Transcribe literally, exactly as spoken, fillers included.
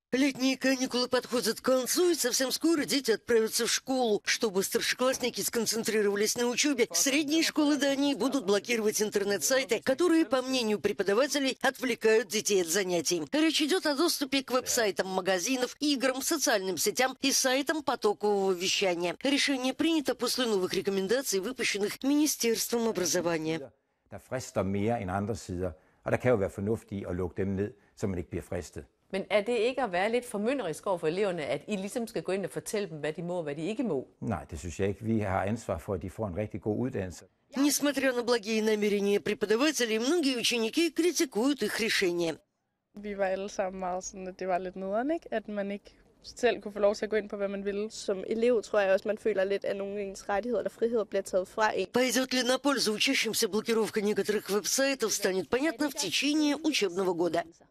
Летние каникулы подходят к концу, и совсем скоро дети отправятся в школу. Чтобы старшеклассники сконцентрировались на учебе, средние школы Дании будут блокировать интернет-сайты, которые, по мнению преподавателей, отвлекают детей от занятий. Речь идет о доступе к веб-сайтам магазинов, играм, социальным сетям и сайтам потокового вещания. Решение принято после новых рекомендаций, выпущенных Министерством образования. Men er det ikke at være lidt formynderisk over for eleverne, at I ligesom skal gå ind og fortælle dem, hvad de må og hvad de ikke må? Nej, det synes jeg ikke. Vi har ansvar for, at de får en rigtig god uddannelse. Несмотря на благие намерения преподавателей, многие ученики критикуют их решение. Vi var alle sammen meget sådan, at det var lidt nederen, ikke? At man ikke selv kunne få lov til at gå ind på, hvad man ville. Som elev tror jeg også, man føler lidt, at nogle af ens rettigheder eller friheder bliver taget fra en. Пойдет ли на пользу учащимся блокировка некоторых веб-сайтов, станет понятно в течение учебного года.